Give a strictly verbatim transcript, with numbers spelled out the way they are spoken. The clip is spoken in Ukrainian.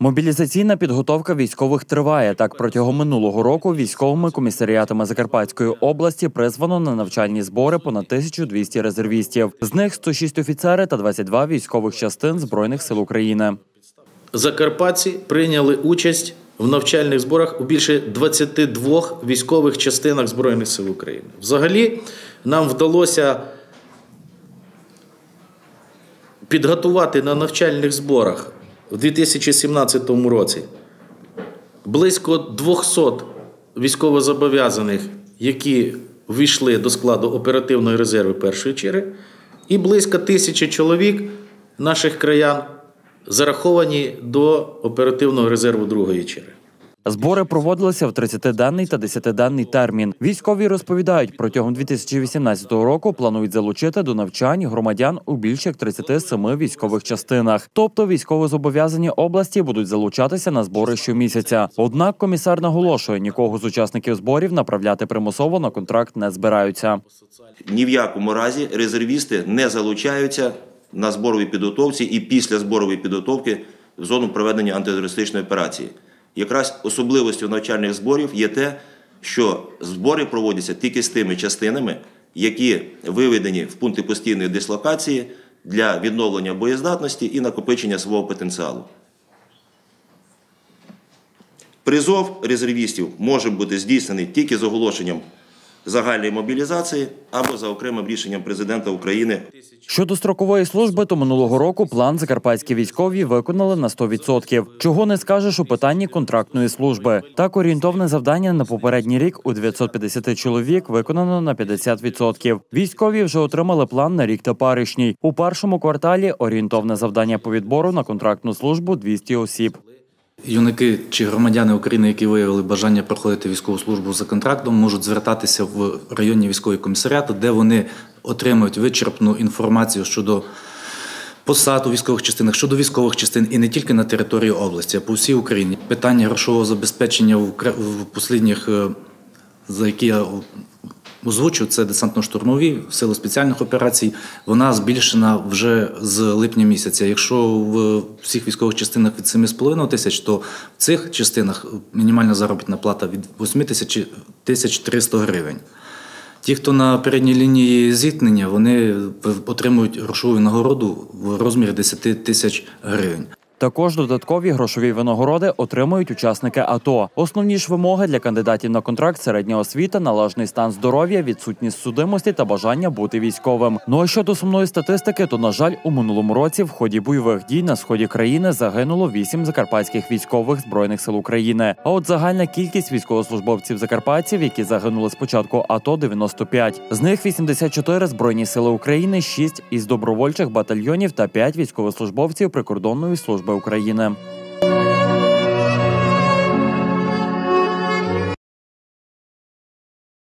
Мобілізаційна підготовка військових триває. Так, протягом минулого року військовими комісаріатами Закарпатської області призвано на навчальні збори понад тисячу двісті резервістів. З них сто шість офіцери та двадцять два військових частин Збройних сил України. Закарпатці прийняли участь в навчальних зборах у більше двадцяти двох військових частинах Збройних сил України. Взагалі, нам вдалося підготувати на навчальних зборах у дві тисячі сімнадцятому році близько двохсот військовозобов'язаних, які ввійшли до складу оперативної резерви першої черги, і близько тисячі чоловік наших краян зараховані до оперативного резерву другої черги. Збори проводилися в тридцятиденний та десятиденний термін. Військові розповідають, протягом дві тисячі вісімнадцятого року планують залучити до навчань громадян у більш як тридцяти семи військових частинах. Тобто військовозобов'язані області будуть залучатися на збори щомісяця. Однак комісар наголошує, нікого з учасників зборів направляти примусово на контракт не збираються. Ні в якому разі резервісти не залучаються на зборовій підготовці і після зборової підготовки в зону проведення антитерористичної операції. Якраз особливістю навчальних зборів є те, що збори проводяться тільки з тими частинами, які виведені в пункти постійної дислокації для відновлення боєздатності і накопичення свого потенціалу. Призов резервістів може бути здійснений тільки з оголошенням загальної мобілізації або за окремим рішенням президента України. Щодо строкової служби, то минулого року план закарпатські військові виконали на сто відсотків. Чого не скажеш у питанні контрактної служби. Так, орієнтовне завдання на попередній рік у дев'ятсот п'ятдесят чоловік виконано на п'ятдесят відсотків. Військові вже отримали план на рік теперішній. У першому кварталі орієнтовне завдання по відбору на контрактну службу – двісті осіб. Юнаки чи громадяни України, які виявили бажання проходити військову службу за контрактом, можуть звертатися в районні військові комісаріати, де вони отримують вичерпну інформацію щодо посад у військових частинах, щодо військових частин і не тільки на території області, а по всій Україні. Питання грошового забезпечення в останніх, за які я озвучу, це десантно-штурмові, сили спеціальних операцій, вона збільшена вже з липня місяця. Якщо в всіх військових частинах від семи з половиною тисяч, то в цих частинах мінімальна заробітна плата від восьми тисяч трьохсот гривень. Ті, хто на передній лінії зіткнення, вони отримують грошову нагороду в розмірі десяти тисяч гривень. Також додаткові грошові винагороди отримують учасники АТО. Основні ж вимоги для кандидатів на контракт – середня освіта, належний стан здоров'я, відсутність судимості та бажання бути військовим. Ну а щодо сумної статистики, то, на жаль, у минулому році в ході бойових дій на сході країни загинуло вісім закарпатських військових Збройних сил України. А от загальна кількість військовослужбовців-закарпатців, які загинули з початку АТО – дев'яносто п'ять. З них вісімдесят чотири – Збройні сили України, шість із добровольчих батальйонів та п'ять військовослужбовців прикордонної служби України.